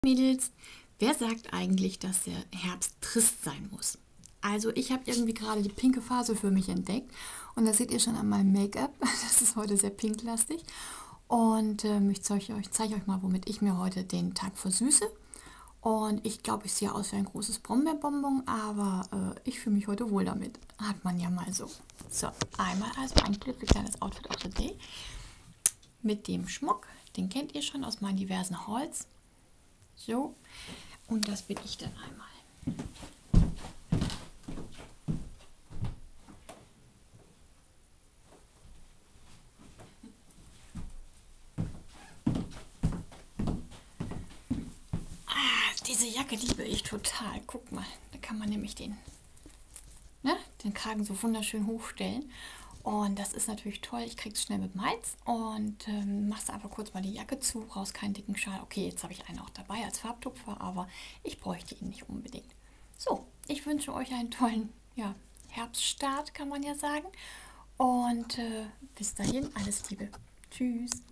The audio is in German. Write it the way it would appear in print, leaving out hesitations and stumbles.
Mädels, wer sagt eigentlich, dass der Herbst trist sein muss? Also ich habe irgendwie gerade die pinke Phase für mich entdeckt und das seht ihr schon an meinem Make-up. Das ist heute sehr pinklastig und ich zeige euch mal, womit ich mir heute den Tag versüße. Und ich glaube, ich sehe aus wie ein großes Brombeerbonbon, aber ich fühle mich heute wohl damit. Hat man ja mal so. So, einmal also ein klitzekleines Outfit of the Day mit dem Schmuck. Den kennt ihr schon aus meinen diversen Hauls. So, und das bin ich dann einmal. Diese Jacke liebe ich total. Guck mal, da kann man nämlich den Kragen so wunderschön hochstellen. Und das ist natürlich toll. Ich kriege es schnell mit dem Hals und machst einfach kurz mal die Jacke zu, brauchst keinen dicken Schal. Okay, jetzt habe ich einen auch dabei als Farbtupfer, aber ich bräuchte ihn nicht unbedingt. So, ich wünsche euch einen tollen Herbststart, kann man ja sagen. Und bis dahin, alles Liebe. Tschüss.